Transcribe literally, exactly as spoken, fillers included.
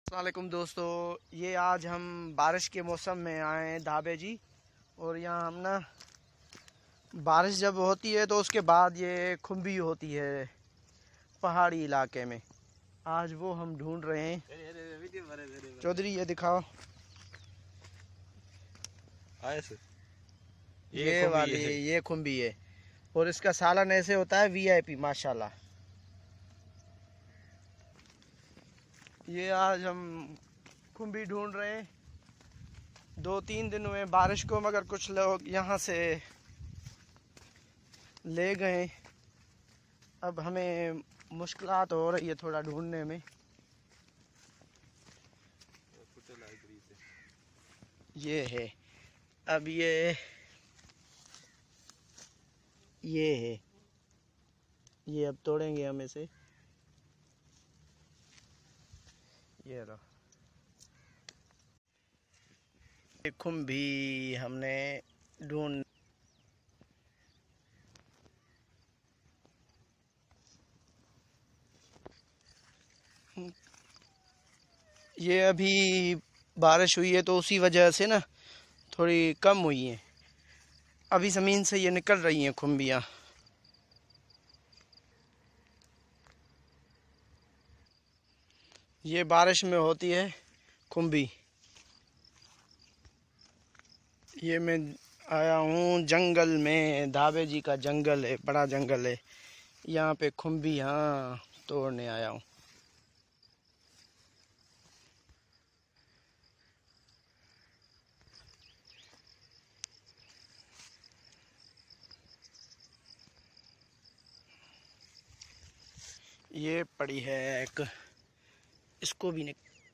अस्सलाम वालेकुम दोस्तों, ये आज हम बारिश के मौसम में आए हैं धाबे जी। और यहाँ हम ना बारिश जब होती है तो उसके बाद ये खुम्बी होती है पहाड़ी इलाके में। आज वो हम ढूंढ रहे हैं। चौधरी ये दिखाओ, ये ये वाली है। ये खुम्बी है और इसका सालन ऐसे होता है वीआईपी माशाल्लाह। ये आज हम खुम्बी ढूंढ रहे हैं। दो तीन दिन हुए बारिश को, मगर कुछ लोग यहाँ से ले गए। अब हमें मुश्किलात हो रही है थोड़ा ढूंढने में। ये है, अब ये ये है, ये अब तोड़ेंगे हम इसे। ये लो, ये खुम्बी हमने ढूंढ ये अभी बारिश हुई है तो उसी वजह से ना थोड़ी कम हुई है। अभी ज़मीन से ये निकल रही हैं खुम्बियाँ। ये बारिश में होती है खुम्बी। ये मैं आया हूँ जंगल में, धाबे जी का जंगल है, बड़ा जंगल है। यहाँ पे खुम्बी हाँ तोड़ने आया हूँ। ये पड़ी है एक, इसको भी निक